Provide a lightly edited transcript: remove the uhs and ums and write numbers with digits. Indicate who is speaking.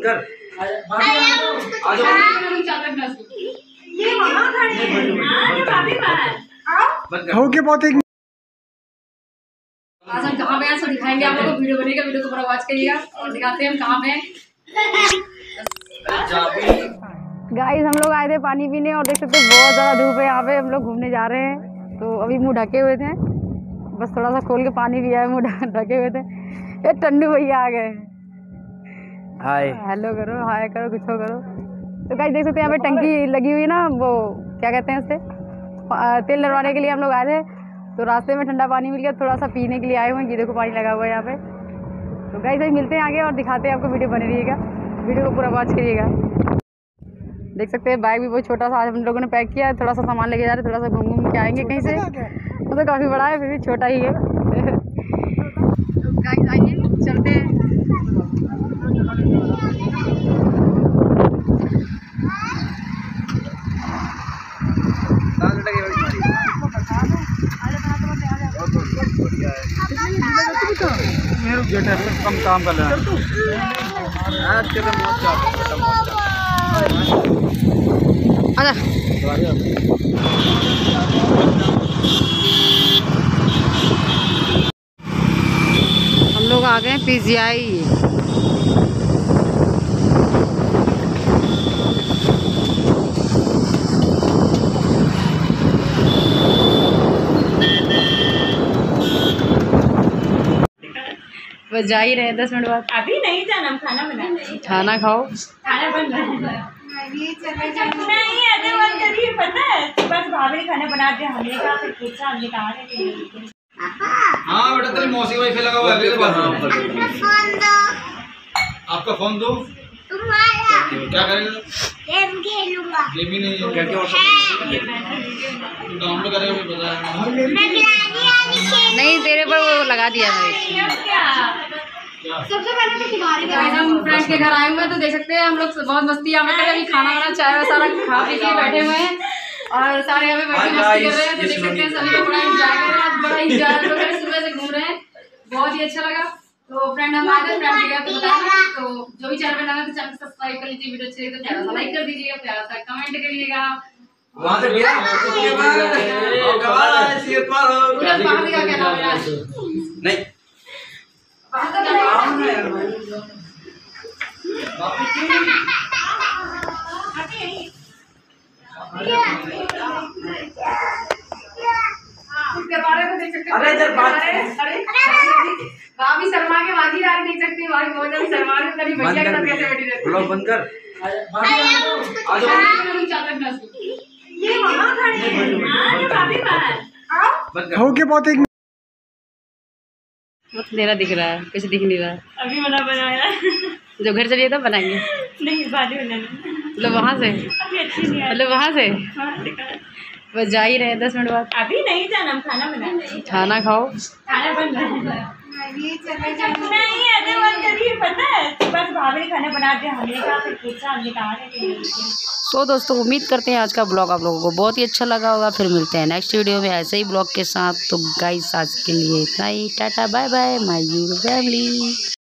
Speaker 1: कर।
Speaker 2: हो के बहुत एक
Speaker 3: आज हम कहाँ पे हैं दिखाएंगे आप लोगों को। वीडियो बनेगा, वीडियो को पूरा वॉच करिएगा और दिखाते हैं हम कहाँ पे हैं। गाइस हम लोग आए थे पानी पीने और देख सकते हैं बहुत ज़्यादा धूप है यहाँ पे। हम लोग घूमने जा रहे हैं तो अभी मुंह ढके हुए थे, बस थोड़ा सा खोल के पानी पिया है, मुंह ढके हुए थे। ये टंडू भैया आ गए।
Speaker 1: हाय
Speaker 3: हेलो करो, हाय करो, कुछ हो करो। तो गाइस देख सकते हैं यहाँ पे टंकी लगी हुई है ना, वो क्या कहते हैं उसे, तेल डलवाने के लिए हम लोग आए थे। तो रास्ते में ठंडा पानी मिल गया, थोड़ा सा पीने के लिए आए हुए हैं। ये देखो पानी लगा हुआ है यहाँ पे। तो गाइस अभी मिलते हैं आगे और दिखाते हैं आपको। वीडियो बने रहिएगा, वीडियो को पूरा वॉच करिएगा। देख सकते हैं बैग भी बहुत छोटा सा आज हम लोगों ने पैक किया है। थोड़ा सा सामान लेके जा रहे हैं, थोड़ा सा घूम घूम के आएंगे कहीं से। वो तो काफ़ी बड़ा है फिर भी छोटा ही है। तो गाइस आइए चलते हैं।
Speaker 2: कम काम कर लेना।
Speaker 3: हम लोग आ गए PGI। बस जा ही रहे 10 मिनट बाद।
Speaker 4: अभी नहीं जाना, हम खाना बनाना।
Speaker 3: खाना खाओ।
Speaker 4: खाना बन रहा है। नहीं अरे बंद करिए, पता है बस भाभी ने खाना बना दिया। हमने कहा फिर पूछा, हमने कहा है
Speaker 1: हाँ बेटा तेरी मौसी वाईफाई लगा हुआ है। आपका फोन दो। क्या करेगा?
Speaker 5: गेम खेलूंगा।
Speaker 1: गेम ही नहीं है। क्या डाउनलोड करेगा मुझे पता है।
Speaker 3: नहीं तेरे पर वो लगा दिया मैंने।
Speaker 5: सबसे पहले तो तुम्हारी
Speaker 3: हम फ्रेंड्स के घर आए हुए हैं तो देख सकते हैं हम लोग बहुत मस्ती यहाँ पे कर रहे हैं। अभी खाना वाना चाय वाय सारा खा पी के बैठे हुए हैं और सारे यहाँ पे बैठ के मस्ती कर रहे हैं। तो देख सकते हैं सभी लोग बड़ा इंजॉय कर रहे हैं। बड़ा इंजॉय हम लोग सुबह से घूम रहे हैं, बहुत ही अच्छा लगा। तो फ्रेंड हम आए थे, फ्रेंड के घर तो बताया। तो जो भी चैनल बनाना है तो चैनल सब्सक्राइब कर लीजिए। वीडियो अच्छी लगे तो प्यारा सा लाइक कर दीजिएगा, प्यारा सा कमेंट करिएगा।
Speaker 1: वहाँ से गया
Speaker 3: का क्या नाम है?
Speaker 1: नहीं भाभी
Speaker 3: शर्मा के बाजी रानी देख सकती है। भाभी बहुत जल्दी शर्मा रही है, भैया के साथ कैसे बैठी रहती है।
Speaker 1: ब्लॉग बंद कर।
Speaker 2: हो के बहुत एक
Speaker 3: अंधेरा दिख रहा है, कुछ दिख नहीं रहा है।
Speaker 4: अभी बना बनाया
Speaker 3: जो घर चलिए तो बनाएंगे।
Speaker 4: नहीं बाद में बनाना।
Speaker 3: मतलब वहाँ से,
Speaker 4: अभी अच्छी नहीं है।
Speaker 3: मतलब वहाँ से
Speaker 4: हाँ,
Speaker 3: बस जा ही रहे 10 मिनट बाद।
Speaker 4: अभी नहीं जाना, हम खाना बनाना।
Speaker 3: खाना खाओ।
Speaker 4: खाना बन रहा है। नहीं अरे बंद करिए, पता है बस भाभी ने खाना बना दिया। हमने कहा फिर पूछा, हमने कहा है।
Speaker 3: तो दोस्तों उम्मीद करते हैं आज का ब्लॉग आप लोगों को बहुत ही अच्छा लगा होगा। फिर मिलते हैं नेक्स्ट वीडियो में ऐसे ही ब्लॉग के साथ। तो गाइस आज के लिए इतना ही, tata bye bye my you family.